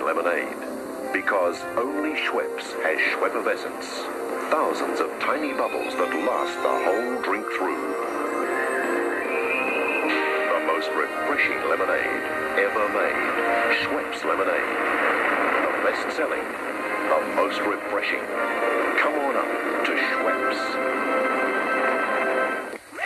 lemonade. Because only Schweppes has Schweppes. Thousands of tiny bubbles that last the whole drink through. The most refreshing lemonade ever made. Schweppes lemonade. The best-selling, the most refreshing. Come on up to Schweppes.